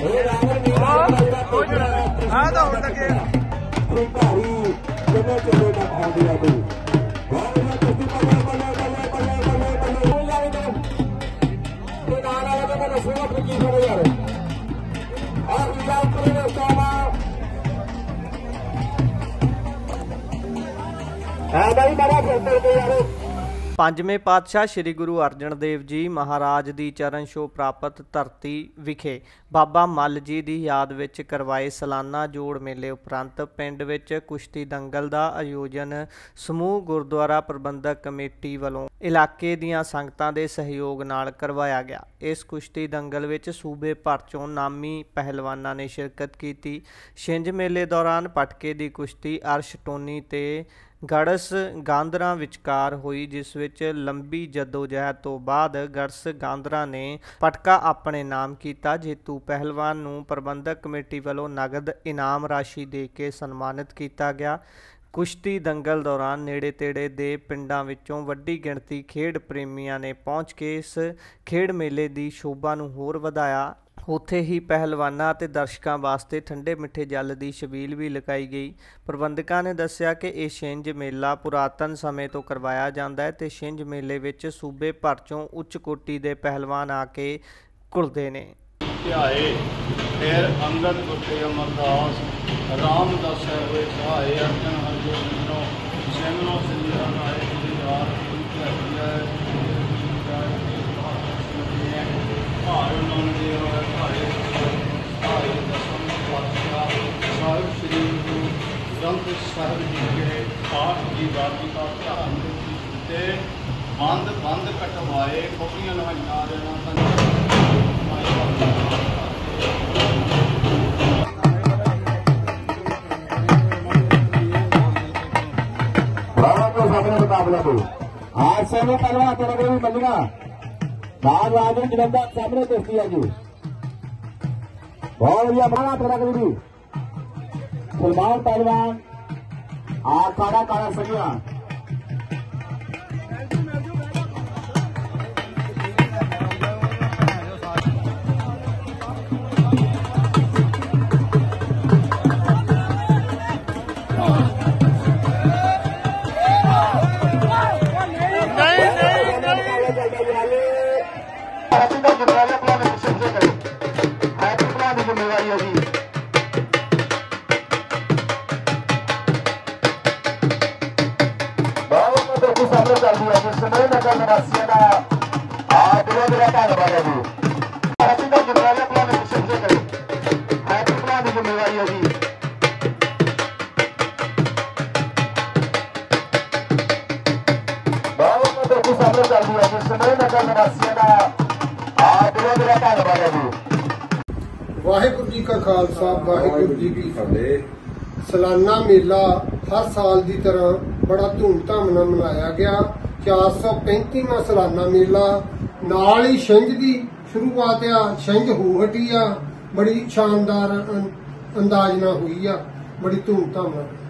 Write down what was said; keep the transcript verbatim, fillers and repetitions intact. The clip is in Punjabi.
हाँ तो उड़ लगे ਪੰਜਵੇਂ ਪਾਤਸ਼ਾਹ ਸ੍ਰੀ ਗੁਰੂ ਅਰਜਨ ਦੇਵ ਜੀ ਮਹਾਰਾਜ ਦੀ ਚਰਨ ਛੋਹ ਪ੍ਰਾਪਤ ਧਰਤੀ ਵਿਖੇ ਬਾਬਾ ਮੱਲ ਜੀ ਦੀ ਯਾਦ ਵਿੱਚ ਕਰਵਾਏ ਸਾਲਾਨਾ ਜੋੜ ਮੇਲੇ ਉਪਰੰਤ ਪਿੰਡ ਵਿੱਚ ਕੁਸ਼ਤੀ ਦੰਗਲ ਦਾ ਆਯੋਜਨ ਸਮੂਹ ਗੁਰਦੁਆਰਾ ਪ੍ਰਬੰਧਕ ਕਮੇਟੀ ਵੱਲੋਂ ਇਲਾਕੇ ਦੀਆਂ ਸੰਗਤਾਂ ਦੇ ਸਹਿਯੋਗ ਨਾਲ ਕਰਵਾਇਆ ਗਿਆ। ਇਸ ਕੁਸ਼ਤੀ ਦੰਗਲ ਵਿੱਚ ਸੂਬੇ ਭਰ ਚੋਂ ਨਾਮੀ ਪਹਿਲਵਾਨਾਂ ਨੇ ਸ਼ਿਰਕਤ ਕੀਤੀ। ਛਿੰਝ ਮੇਲੇ ਦੌਰਾਨ ਪਟਕੇ ਦੀ ਕੁਸ਼ਤੀ ਅਰਸ਼ ਟੋਨੀ ਤੇ ਗੜਸ ਗਾਂਧਰਾ ਵਿਚਕਾਰ ਹੋਈ, ਜਿਸ ਵਿੱਚ ਲੰਬੀ ਜਦੋਜਹਿਦ ਤੋਂ ਬਾਅਦ ਗੜਸ ਗਾਂਧਰਾ ਨੇ ਪਟਕਾ ਆਪਣੇ ਨਾਮ ਕੀਤਾ। ਜੇਤੂ ਪਹਿਲਵਾਨ ਨੂੰ ਪ੍ਰਬੰਧਕ ਕਮੇਟੀ ਵੱਲੋਂ ਨਗਦ ਇਨਾਮ ਰਾਸ਼ੀ ਦੇ ਕੇ ਸਨਮਾਨਿਤ ਕੀਤਾ ਗਿਆ। ਕੁਸ਼ਤੀ ਦੰਗਲ ਦੌਰਾਨ ਨੇੜੇ ਤੇੜੇ ਦੇ ਪਿੰਡਾਂ ਵਿੱਚੋਂ ਵੱਡੀ ਗਿਣਤੀ ਖੇਡ ਪ੍ਰੇਮੀਆਂ ਨੇ ਪਹੁੰਚ ਕੇ ਇਸ ਖੇਡ ਮੇਲੇ ਦੀ ਸ਼ੋਭਾ ਨੂੰ ਹੋਰ ਵਧਾਇਆ। ਉੱਥੇ ਹੀ ਪਹਿਲਵਾਨਾਂ ਅਤੇ ਦਰਸ਼ਕਾਂ ਵਾਸਤੇ ਠੰਡੇ ਮਿੱਠੇ ਜਲ ਦੀ ਛਬੀਲ ਵੀ ਲਗਾਈ ਗਈ। ਪ੍ਰਬੰਧਕਾਂ ਨੇ ਦੱਸਿਆ ਕਿ ਇਹ ਛਿੰਝ ਮੇਲਾ ਪੁਰਾਤਨ ਸਮੇਂ ਤੋਂ ਕਰਵਾਇਆ ਜਾਂਦਾ ਹੈ ਤੇ ਛਿੰਝ ਮੇਲੇ ਵਿੱਚ ਸੂਬੇ ਭਰ ਚੋਂ ਉੱਚ ਕੋਟੀ ਦੇ ਪਹਿਲਵਾਨ ਆ ਕੇ ਘੁਲਦੇ ਨੇ। ਧਿਆਏ ਫਿਰ ਅੰਗਦ ਗੁੱਟੇ ਅਮਰਦਾਸ ਰਾਮਦਾਸ ਹੋਏ ਸਹਾਏ ਅਰਜਨ ਹਰਜੋਨੋ ਸਿੰਘਨੋ ਸਿੰਘਾ ਨਾਏ ਦੀ ਯਾਰ ਭਾਰ ਨਾਮ ਦੇ ਹੋਏ ਭਾਰੇ ਭਾਰੇ ਦਸਮ ਪਾਤਸ਼ਾਹ ਸਾਹਿਬ ਸ੍ਰੀ ਗੁਰੂ ਗ੍ਰੰਥ ਸਾਹਿਬ ਜੀ ਦੇ ਪਾਠ ਦੀ ਬਾਣੀ ਦਾ ਧਿਆਨ ਤੇ ਬੰਦ ਬੰਦ ਕਟਵਾਏ ਕੋਪੀਆਂ ਨਵਾਂ ਦੇਣਾ ਤਾਂ आज समय पलवा तेरे भी मिलेगा बाद बाद में जलंधर सामने देखती है जी बहुत बढ़िया माना तेरा कभी सलमान पहलवान आ काड़ा काड़ा सगिया वाहिगुरू जी का खालसा वाहिगुरू जी की फतेह। सालाना मेला हर साल की तरह बड़ा धूमधाम नाल मनाया गया। चार सौ पैंतीवां सालाना मेला नाल ही छिंझ की शुरुआत आ। छिंझ हो हटी आ, बड़ी शानदार अंदाज नाल हुई आ, बड़ी धूमधाम नाल।